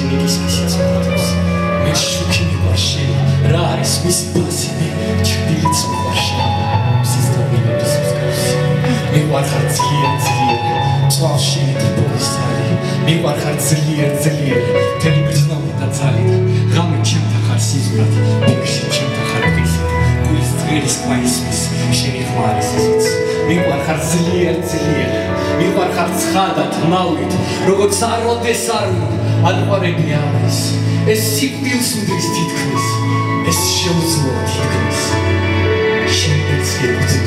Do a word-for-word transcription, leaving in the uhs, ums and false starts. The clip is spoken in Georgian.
შენი გისმისიც მოხდეს მე შუქი მიყვარ შენი რა არის მისი პასივი ჩრდილიც მიყვარ შენი სისტემების მსგავსი მიყვარ ხარ ძლიერ ძლიერ ცვალ შენი ტიპოვის ძალი მიყვარ ხარ ძლიერ ძლიერ მთელი გრძნობით და ძალით ღამით ჩემთან ხარ სიზმრად ბუქში ჩემთან ხარ დღისით გულის წღერის კვაისმის შენი ხმარის ისიც მიყვარ ხარ ძლიერ ძლიერ მიყვარ ხარ ცხადად ნავით როგორც აროდეს არ აყვარები არის ეს სიკვდილს უდრის თითქმის ეს შეუძლოა თითქმის შენ ეცი